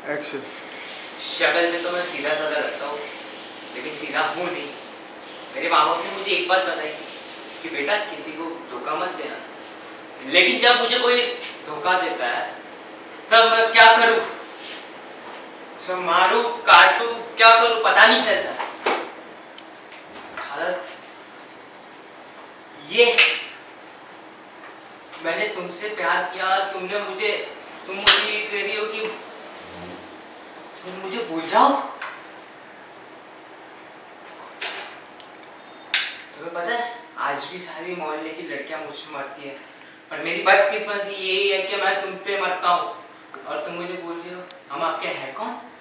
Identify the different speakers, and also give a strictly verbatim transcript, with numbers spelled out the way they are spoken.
Speaker 1: Action.
Speaker 2: शक्ल से तो मैं सीधा साधा लगता हूँ, लेकिन सीधा हूँ नहीं। मेरे माँ बाप ने मुझे एक बात बताई कि बेटा किसी को धोखा मत देना, लेकिन जब मुझे कोई धोखा देता है तब मैं क्या करूँ? सब मारू काटू क्या करूँ पता नहीं चलता। हालत ये, मैंने तुमसे प्यार किया, तुमने मुझे तुम मुझे ये कह रही हो कि तुम मुझे भूल जाओ। तुम्हें पता है आज भी सारी मोहल्ले की लड़कियां मुझ पे मरती है, पर मेरी बदकिस्मती यही है कि मैं तुम पे मरता हूँ और तुम मुझे बोल रही हो हम आपके हैं कौन?